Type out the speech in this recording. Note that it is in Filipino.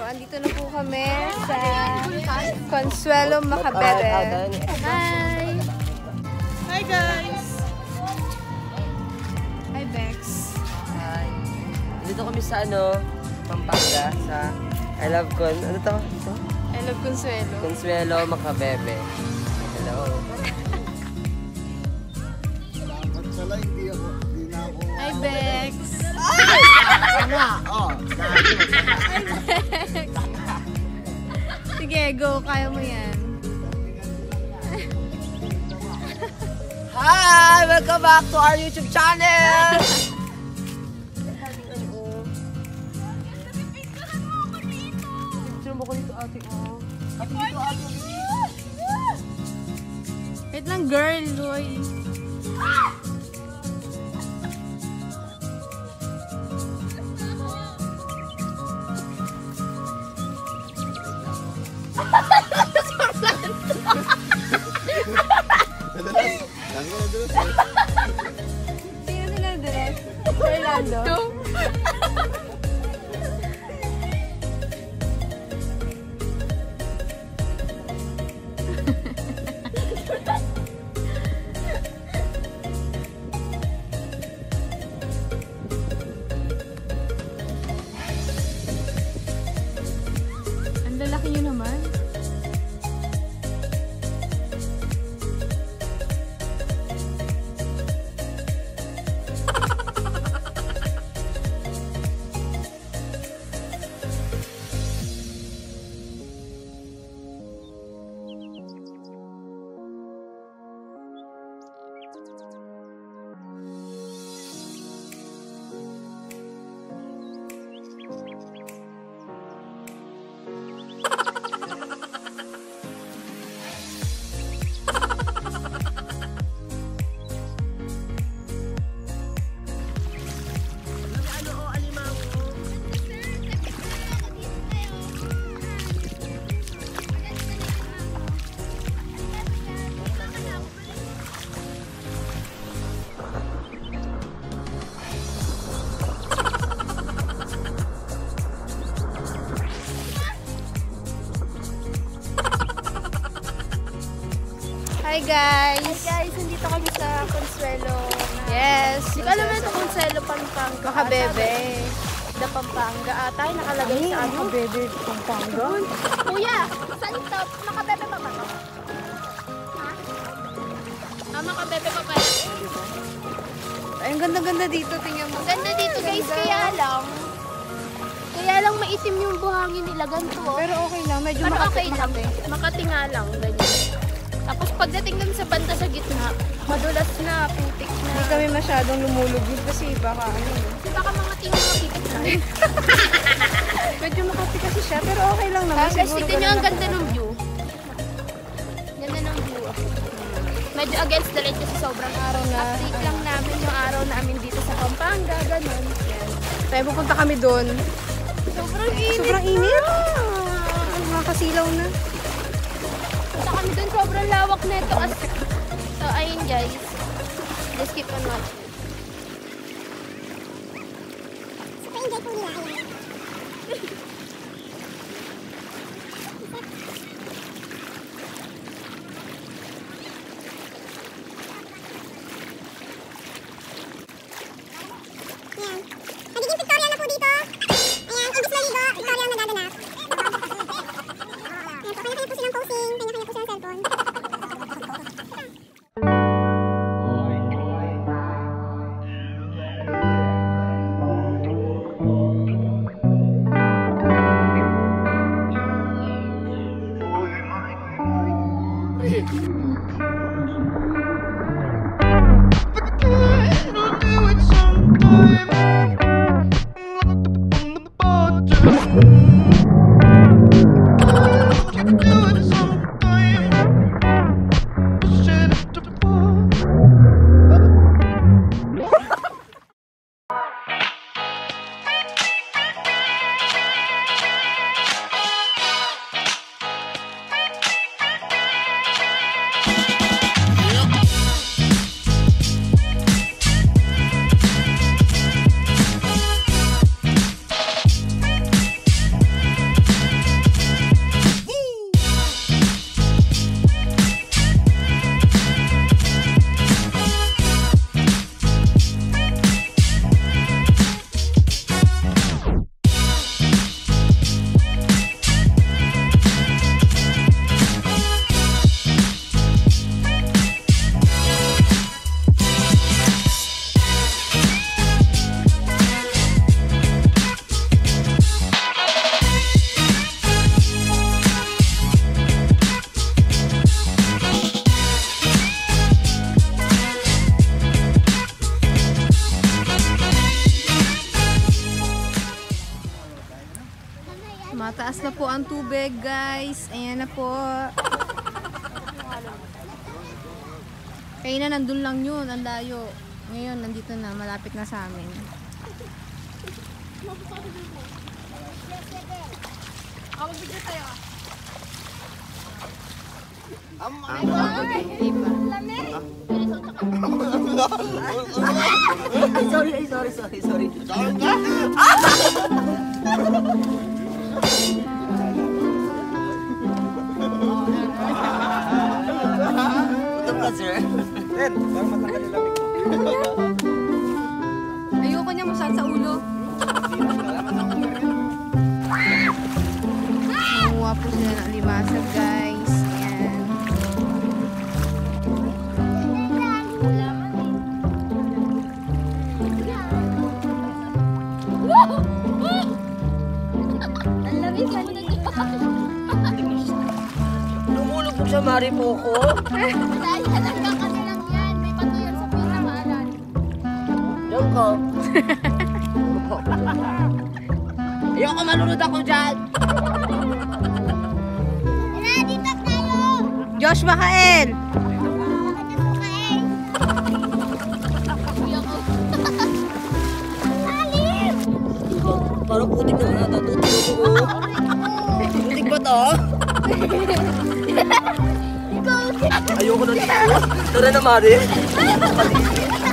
andito na po kami sa Consuelo Macabebe. Hi! Hi guys! Hi Bex! Hi! Dito kami sa Pampanga, sa I Love ano to? I Love Consuelo. Consuelo Macabebe. Hello! Hi Bex! Sige, go. Kaya mo yan. Hi! Welcome back to our YouTube channel! Picture mo ko dito, ate. Wait lang, girl. Loy. Sino nila dress? Orlando? Ang lalaki nyo naman. Hi guys! Hi guys, nandito kami sa Consuelo. Yes! Di ba alam mo ito Consuelo Pampanga? Macabebe. Da Pampanga ata, nakalagay sa ano? Macabebe, Pampanga? Kuya, saan ito? Macabebe pa ba ito? Ha? Macabebe pa ba ito? Ay, ang ganda-ganda dito. Tingnan mo. Ganda dito guys, kaya lang maitim yung buhangin nila, ganito. Pero okay lang. Medyo Pero okay lang. makati. Makati nga lang, ganyan. Tapos pagdating dun sa banda sa gitna, madulas na, putik na. Hindi kami masyadong lumulubog kasi baka Baka mga tingin mga pipit na. Medyo makati kasi siya, pero okay lang naman. Guys, tignan nyo ang ganda ng view. Ganda ng view. Medyo against the light kasi sobrang araw na. Update lang namin yung araw namin dito sa Pampanga, ganun. Yan. Tayo pupunta kami doon. Sobrang init. Sobrang init. Makakasilaw na. Punta kami doon, sobrang lawak na ito. So, ayun guys. Just keep on watching. Super enjoy po nila. Ayan. Nagiging pictorial na po dito. Ayan, imbis maligo, pictorial na dadanap. Ayan po, kanya-kanya po silang posing, kanya-kanya po silang cellphone. Mataas na po ang tubig, guys. Ayan na po. Kaya na nandun lang yun, ang layo. Ngayon, nandito na, malapit na sa amin. Magbigay tayo. Diba? Sorry. Ito ka, sir. Ren, para matanggal yung lamig mo. Ayoko niya masakit sa ulo. Nakuha po sila ng limasag, guys. Ayan. Ang lamig Lumulubog siya, Mari po ko. Dahil nagkakasi lang yan. May bato yan sa pinakaalan. Diyan ko. Ayoko malunod ako dyan. Dito tayo! Josh Makael! Parang putik na nga. Putik ba to? Ayoko na dito. Tara na, Mari.